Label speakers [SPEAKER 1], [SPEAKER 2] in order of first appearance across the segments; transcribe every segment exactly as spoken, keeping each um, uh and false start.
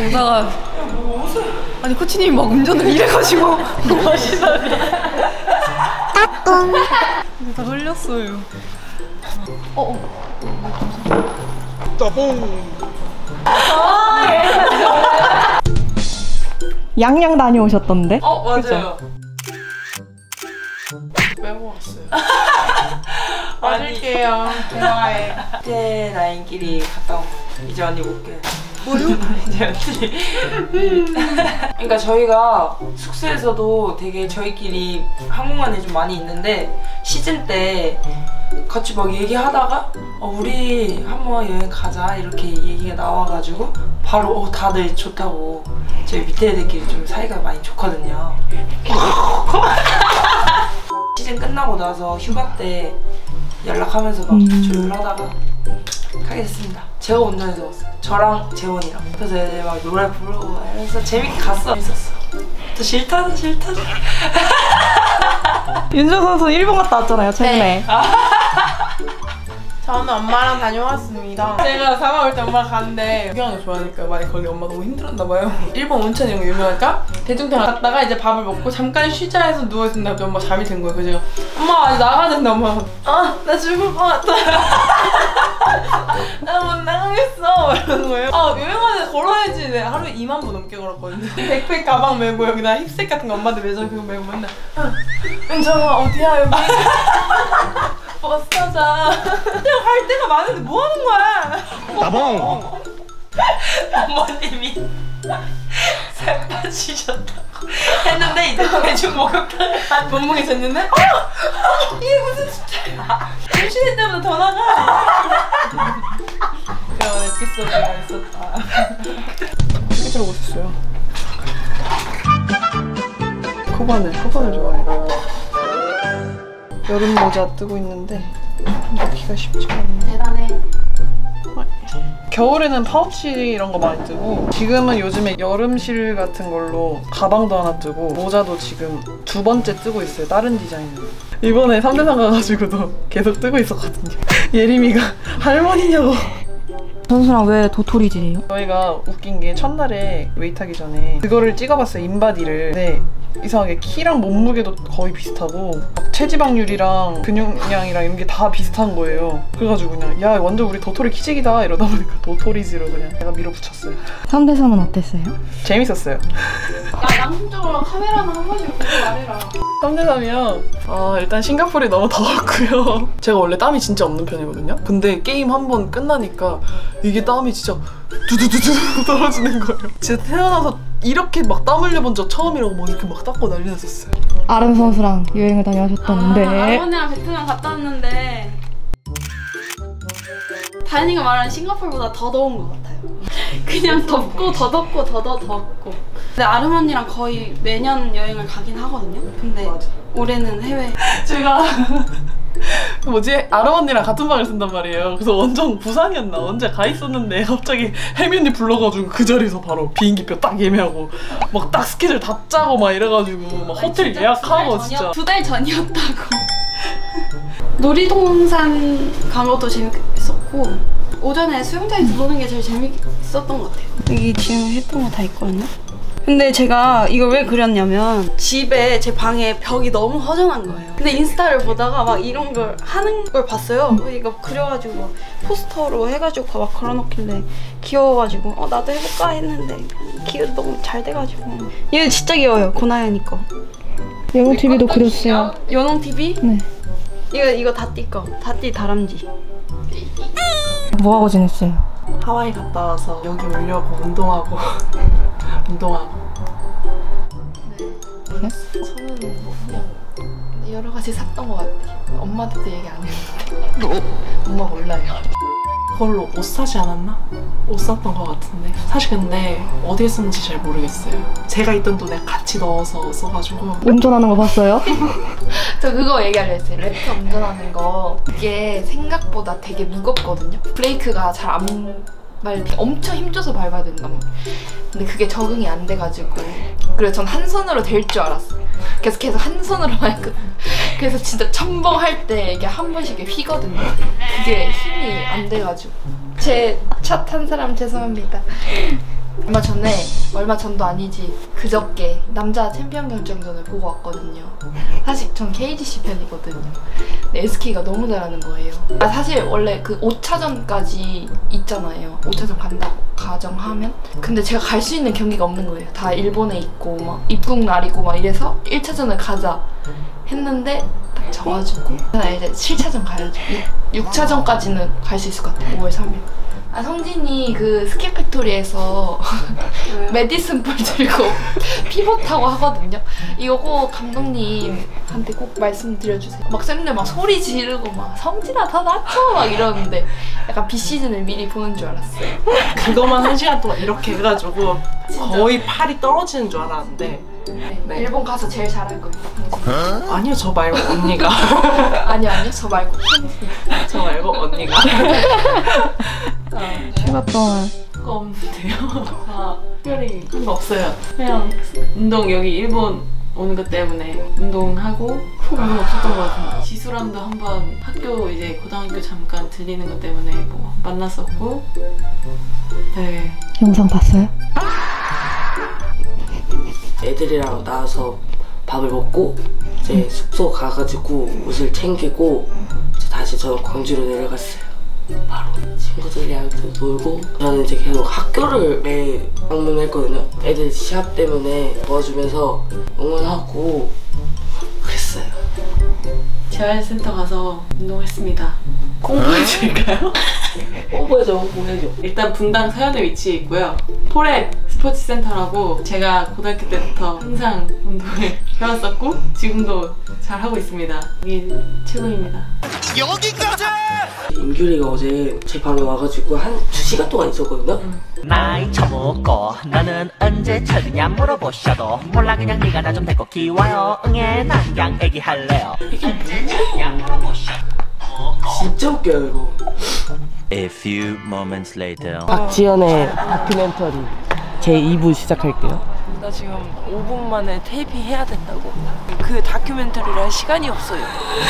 [SPEAKER 1] 오다가 아니 코치님이 막 운전을 이래가지고 뭐 하시다니. 따끔. 다 흘렸어요. 어.
[SPEAKER 2] 따봉.
[SPEAKER 1] 아,
[SPEAKER 3] 양양 다녀오셨던데?
[SPEAKER 1] 어 맞아요.
[SPEAKER 3] 그쵸?
[SPEAKER 1] 빼먹었어요.
[SPEAKER 4] 맞을게요. 대화해.
[SPEAKER 1] 때 라인끼리 갔다 오면 이제 언니 올게. 뭐요? 이제 언니. 그러니까 저희가 숙소에서도 되게 저희끼리 한국만에 좀 많이 있는데 시즌 때 같이 막 얘기하다가 어, 우리 한번 여행 가자 이렇게 얘기가 나와가지고 바로 어, 다들 좋다고. 저희 밑에 애들끼리 좀 사이가 많이 좋거든요. 시즌 끝나고 나서 휴가 때 연락하면서 막
[SPEAKER 3] 음.
[SPEAKER 1] 조율하다가 가게 됐습니다. 제가 운전해서 왔어요. 저랑 재원이랑. 그래서 애들 막 노래 부르고 해서 재밌게 갔어. 재밌었어. 또 싫다 싫다.
[SPEAKER 3] 윤정 선수 일본 갔다 왔잖아요 최근에.
[SPEAKER 4] 네. 저는 엄마랑 다녀왔습니다. 제가 사과 올 때 엄마랑 갔는데 구경하는 거 좋아하니까 많이 거기 엄마 너무 힘들었나봐요. 일본 온천 이런 거 유명하니까 대중탕 갔다가 이제 밥을 먹고 잠깐 쉬자 해서 누워있는데 갑자기 엄마 잠이 든 거예요. 그래서 제가 엄마 아직 나가야 된다. 엄마가 아 나 죽을 것 같다. 나 못 나가겠어 이러는 거예요. 아 여행하는데 걸어야지. 네, 하루에 이만 보 넘게 걸었거든요. 백팩 가방 메고 여기다 힙색 같은 거 엄마한테 매장 그거 메고 맨날 은정아 어디야 여기 버스 타자. 그냥 갈 데가 많은데 뭐 하는 거야?
[SPEAKER 2] 따봉.
[SPEAKER 1] 어머님이 살 빠지셨다고 했는데 이제 대충 목욕탕을
[SPEAKER 4] 몸무게 쟀는데 어! 어! 이게 무슨 숫자야? 임신할 때보다 더 나가. 그런 에피소드가 있었다. 어떻게 들어보셨어요? 코바늘, 코바늘 좋아해요. 여름 모자 뜨고 있는데 넣기가 쉽지가 않네.
[SPEAKER 1] 대단해.
[SPEAKER 4] 겨울에는 파우치 이런 거 많이 뜨고 지금은 요즘에 여름실 같은 걸로 가방도 하나 뜨고 모자도 지금 두 번째 뜨고 있어요. 다른 디자인으로. 이번에 삼대산 가가지고도 계속 뜨고 있었거든요. 예림이가 할머니냐고.
[SPEAKER 3] 선수랑 왜 도토리질이에요?
[SPEAKER 4] 저희가 웃긴 게 첫날에 웨이트 하기 전에 그거를 찍어봤어요. 인바디를. 네. 이상하게 키랑 몸무게도 거의 비슷하고 막 체지방률이랑 근육량이랑 이런 게 다 비슷한 거예요. 그래가지고 그냥 야 완전 우리 도토리 키재기다 이러다 보니까 도토리지로 그냥 내가 밀어붙였어요.
[SPEAKER 3] 삼 대 삼은 어땠어요?
[SPEAKER 4] 재밌었어요.
[SPEAKER 5] 야 양심적으로 카메라는 한 번씩 보고 말해라.
[SPEAKER 4] 삼 대 삼이요? 아 일단 싱가포르이 너무 더웠고요. 제가 원래 땀이 진짜 없는 편이거든요. 근데 게임 한 번 끝나니까 이게 땀이 진짜 두두두두 떨어지는 거예요. 진짜 태어나서 이렇게 막 땀 흘려본 적 처음이라고 막 이렇게 막 닦고 난리 났었어요.
[SPEAKER 3] 아름 선수랑 여행을 다녀오셨던데.
[SPEAKER 5] 아, 아버님이랑 베트남 갔다 왔는데 다현이가 말하는 싱가포르보다 더 더운 것 같아요. 그냥 덥고 더 덥고 더 더 덥고. 근데 아름 언니랑 거의 매년 여행을 가긴 하거든요. 근데
[SPEAKER 4] 맞아.
[SPEAKER 5] 올해는 해외.
[SPEAKER 4] 제가 뭐지? 아름 언니랑 같은 방을 쓴단 말이에요. 그래서 원정 부산이었나 언제 가 있었는데 갑자기 혜미 언니 불러가지고 그 자리에서 바로 비행기표 딱 예매하고 막 딱 스케줄 다 짜고 막 이래가지고 막 호텔 예약하고 진짜
[SPEAKER 5] 두 달 전이었다고. 놀이동산 간 것도 재밌었고 오전에 수영장에서 노는 게 제일 재밌었던 것 같아요. 여기 지금 했던 거 다 있거든요. 근데 제가 이걸 왜 그렸냐면 집에 제 방에 벽이 너무 허전한 거예요. 근데 인스타를 보다가 막 이런 걸 하는 걸 봤어요. 이거 그려가지고 막 포스터로 해가지고 막 걸어놓길래 귀여워가지고 어 나도 해볼까 했는데 귀여워 너무 잘 돼가지고. 얘 진짜 귀여워요. 고나연이 거.
[SPEAKER 3] 영웅티비도 그렸어요.
[SPEAKER 5] 연홍티비?
[SPEAKER 3] 네.
[SPEAKER 5] 이거 이거 다띠 거. 다띠 다람쥐.
[SPEAKER 3] 뭐하고 지냈어요?
[SPEAKER 4] 하와이 갔다 와서 여기 오려고 운동하고 운동하고.
[SPEAKER 5] 네? 저는 뭐 그냥 여러 가지 샀던 것 같아요. 엄마한테도 얘기 안 했는데 엄마 몰라요.
[SPEAKER 6] 그걸로 옷 사지 않았나? 옷 샀던 것 같은데 사실 근데 어디에 쓰는지 잘 모르겠어요. 제가 있던 돈에 같이 넣어서 써가지고.
[SPEAKER 3] 운전하는 거 봤어요?
[SPEAKER 5] 저 그거 얘기하려 했어요. 랩터 운전하는 거 이게 생각보다 되게 무겁거든요. 브레이크가 잘 안 밟히 엄청 힘줘서 밟아야 된단 말이에요. 근데 그게 적응이 안 돼가지고 그래서 전 한 손으로 될 줄 알았어요. 그래서 계속 한 손으로 밟거든요. 그래서 진짜 첨벙할 때 이게 한 번씩 휘거든요. 그게 힘이 안 돼가지고 제 차 탄 사람 죄송합니다. 얼마 전에, 얼마 전도 아니지, 그저께 남자 챔피언 결정전을 보고 왔거든요. 사실 전 케이지씨 팬이거든요. 근데 에스케이가 너무 잘하는 거예요. 아, 사실 원래 그 오 차전까지 있잖아요. 오 차전 간다고 가정하면. 근데 제가 갈 수 있는 경기가 없는 거예요. 다 일본에 있고 막 입국 날이고 막 이래서 일 차전을 가자 했는데 딱 져가지고 나 이제 칠 차전 가야죠. 육 차전까지는 갈 수 있을 것 같아요. 오월 삼일. 아, 성진이 그 스킬 팩토리에서 메디슨 볼 들고 피벗하고 하거든요. 이거 꼭 감독님한테 꼭 말씀드려주세요. 막 쌤들 막 소리 지르고 막 성진아 더 낮춰 막 이러는데 약간 비시즌을 미리 보는 줄 알았어요.
[SPEAKER 6] 그거만 한 시간 동안 이렇게 해가지고 거의 팔이 떨어지는 줄 알았는데
[SPEAKER 5] 네.
[SPEAKER 6] 네.
[SPEAKER 5] 일본 가서 제일 잘할 거예요.
[SPEAKER 6] 아니요, 저 말고 언니가.
[SPEAKER 5] 아니요 아니요 저 말고.
[SPEAKER 6] 저 말고 언니가.
[SPEAKER 3] 휴가 동안
[SPEAKER 6] 그거 없는데요. 아, 특별히 한 거 없어요. 그냥 운동 여기 일본 오는 것 때문에 운동하고 별로 없었던 것 같은데 지수랑도 한번 학교 이제 고등학교 잠깐 들리는 것 때문에 뭐 만났었고. 네.
[SPEAKER 3] 영상 봤어요?
[SPEAKER 2] 애들이랑 나와서 밥을 먹고 이제 숙소 가가지고 옷을 챙기고 이제 다시 저는 광주로 내려갔어요. 바로 친구들이랑 또 놀고 저는 이제 계속 학교를 매일 방문했거든요. 애들 시합 때문에 도와주면서 응원하고 그랬어요.
[SPEAKER 6] 재활센터 가서 운동했습니다. 홍보해줄까요?
[SPEAKER 2] 홍보해줘 홍보해줘.
[SPEAKER 6] 일단 분당 서현에 위치해 있고요. 포랩 스포츠센터라고 제가 고등학교 때부터 항상 운동을 배웠었고 지금도 잘 하고 있습니다. 여기 최고입니다.
[SPEAKER 7] 여기까지!
[SPEAKER 2] 임규리가 어제 제 방에 와가지고 한 두 시간 동안 있었거든요.
[SPEAKER 6] 응.
[SPEAKER 7] 나이 처먹고 너는 언제 철드냐 물어보셔도 몰라 그냥 네가 나 좀 데리고 키워요. 응애 난 그냥 애기 할래요. 언제 철드냐 물어보셔도
[SPEAKER 2] 진짜 웃겨요 이거.
[SPEAKER 8] A few moments later.
[SPEAKER 2] 박지연의 다큐멘터리 제이 부 시작할게요.
[SPEAKER 1] 나 지금 오 분 만에 테이핑 해야 된다고. 그 다큐멘터리를 할 시간이 없어요.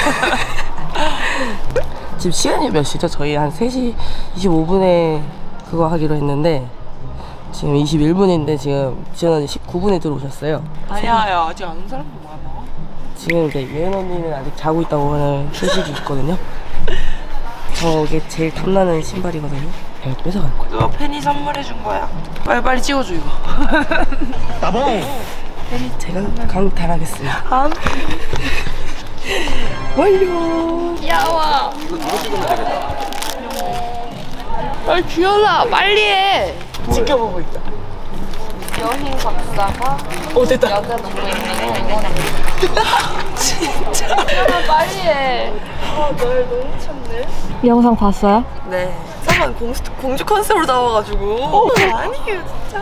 [SPEAKER 2] 지금 시간이 몇 시죠? 저희 한 세 시 이십오 분에 그거 하기로 했는데 지금 이십일 분인데 지금 지연 언니 십구 분에 들어오셨어요.
[SPEAKER 1] 아니야, 아직 아는 사람도 많아.
[SPEAKER 2] 지금 이제 예은 언니는 아직 자고 있다고 하는 소식이 있거든요. 저게 제일 탐나는 신발이거든요. 이거 뺏어갈 거야.
[SPEAKER 1] 그거 팬이 선물해준 거야. 빨리빨리 찍어줘 이거.
[SPEAKER 7] 따봉!
[SPEAKER 2] 제가 강탈하겠습니다.
[SPEAKER 1] 안.
[SPEAKER 2] 완료.
[SPEAKER 5] 야와. 빨리 주연아 빨리 해.
[SPEAKER 2] 지켜보고 있다.
[SPEAKER 5] 여행 박사가
[SPEAKER 2] 어 됐다.
[SPEAKER 5] 여자 농구인을 응원합니다. 진짜. 주연아 빨리 해. 아널 너무 참네.
[SPEAKER 3] 영상 봤어요?
[SPEAKER 1] 네. 잠깐 공주, 공주 컨셉으로 나와가지고. 아니에요 진짜.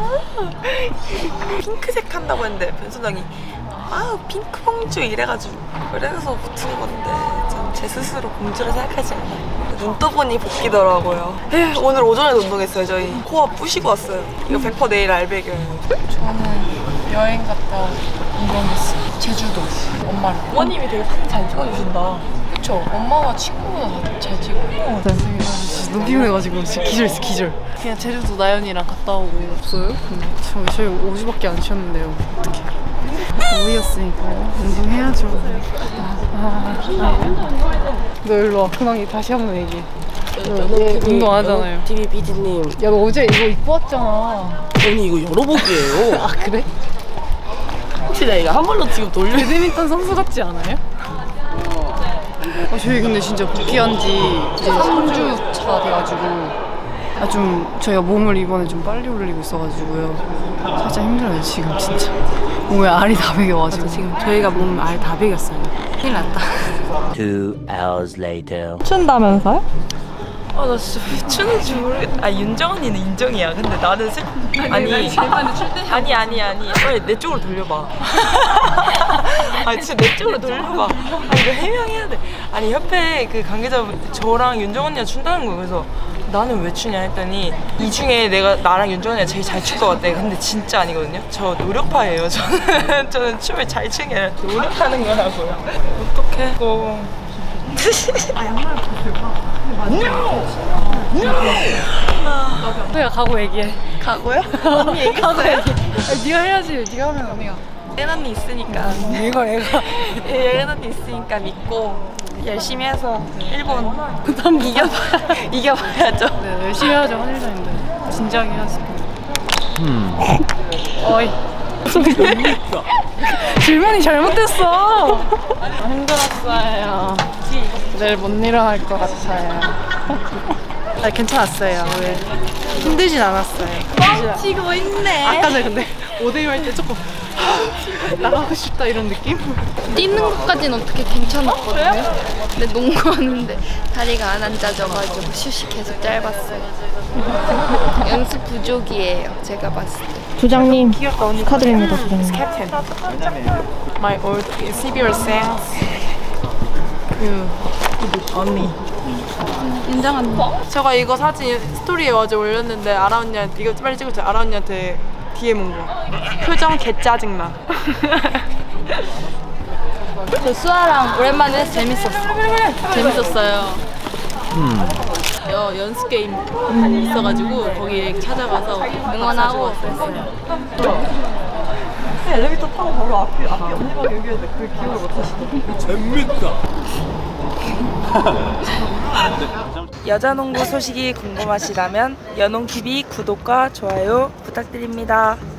[SPEAKER 1] 핑크색 한다고 했는데 변소장이 아 핑크 공주 이래가지고 그래서 붙은 건데 전 제 스스로 공주라 생각하지 않아요. 눈 떠보니 복귀더라고요. 에휴, 오늘 오전에 운동했어요 저희. 코어 부시고 왔어요. 이거 백 퍼센트 내일 알배겨요.
[SPEAKER 4] 저는 여행 갔다 운동했어요. 제주도 엄마랑.
[SPEAKER 1] 어머님이 되게 사진 잘 찍어주신다.
[SPEAKER 4] 그쵸? 엄마와 친구보다 잘 찍어. 어, 진짜 너무 피곤해가지고 진짜 기절했어 기절. 그냥 제주도 나연이랑 갔다 오고. 없어요? 근데 저 저희 오 주밖에 안 쉬었는데요. 어떡해. 오이였으니까 운동해야죠. 아, 아. 너 일로 와. 근황이 다시 한번 얘기해. 얘 운동 안 하잖아요.
[SPEAKER 2] 티비 피디님.
[SPEAKER 4] 야 너 어제 이거 입고 왔잖아.
[SPEAKER 2] 언니 이거 열어보기예요.
[SPEAKER 4] 아 그래?
[SPEAKER 2] 혹시 나 이거 한 번로 지금 돌려.
[SPEAKER 4] 배드민턴 선수 같지 않아요? 아, 저희 근데 진짜 복귀한 지 이제 삼 주 차 돼가지고 아, 좀 저희가 몸을 이번에 좀 빨리 올리고 있어가지고요. 살짝 힘들어요 지금 진짜. 몸에 알이 다 배겨가지고 지금 저희가 몸 알 다 배겼어요. 큰일 났다.
[SPEAKER 8] Two hours later.
[SPEAKER 3] 춘다면서요?
[SPEAKER 1] 아 나 진짜 왜 추는지 모르겠다. 아 윤정 언니는 인정이야. 근데 나는 슬... 아니 아니 아니 아니 빨리 내 쪽으로 돌려봐. 아니 진짜 내 쪽으로 돌려봐. 아 이거 해명해야 돼. 아니 협회 그 관계자 저랑 윤정 언니가 춘다는 거예요. 그래서 나는 왜 추냐 했더니 이 중에 내가 나랑 윤정 언니가 제일 잘 출 것 같대. 근데 진짜 아니거든요. 저 노력파예요. 저는 저는 춤을 잘 추는 게 아니라 노력하는 거라고요. 어떡해 이거. 아 양말 벗어봐. 안녕. 안녕.
[SPEAKER 3] 내가 가고 얘기해.
[SPEAKER 5] 가고요?
[SPEAKER 3] 언니 얘기 가고 얘기해. 아니, 네가 해야지. 네가 하면 언니가.
[SPEAKER 1] 예은 언니 있으니까
[SPEAKER 3] 이거 얘가.
[SPEAKER 1] 예은 언니 있으니까 믿고 열심히 해서 일본 이겨봐 이겨봐야죠.
[SPEAKER 3] 네, 열심히 해야죠. 한일전인데. 진지하게 해야지.
[SPEAKER 8] Hmm.
[SPEAKER 3] 어이. 질문이 잘못됐어. 힘들었어요. 내일 못 일어날 것 같아요. 아, 괜찮았어요. 왜 힘들진 않았어요.
[SPEAKER 5] 치고 있네.
[SPEAKER 3] 아까 전에 근데 오데이 할 때 조금 나가고 싶다 이런 느낌?
[SPEAKER 9] 뛰는 것까지는 어떻게 괜찮았거든요. 근데 농구하는데 다리가 안 앉아져가지고 슛이 계속 짧았어요. 연습 부족이에요, 제가 봤을 때.
[SPEAKER 3] 부장님 축하드립니다. 부장님.
[SPEAKER 4] My old 씨비알 Sense 그 언니
[SPEAKER 9] 인정한다.
[SPEAKER 4] 제가 이거 사진 스토리에 어제 올렸는데 아라 언니한테 이거 빨리 찍을 때 아라 언니한테 디엠 온 거. 표정 개 짜증나.
[SPEAKER 9] 저 수아랑 오랜만에 해서 재밌었어.
[SPEAKER 6] 재밌었어요. 여, 연습 게임 있어가지고 거기에 찾아가서
[SPEAKER 9] 응원하고
[SPEAKER 6] 왔어요.
[SPEAKER 4] 엘리베이터 타고 바로 앞에 앞에 언니가 여기였는데 그 기억을 못 하시네.
[SPEAKER 1] 여자농구 소식이 궁금하시다면 연홍티비 구독과 좋아요 부탁드립니다.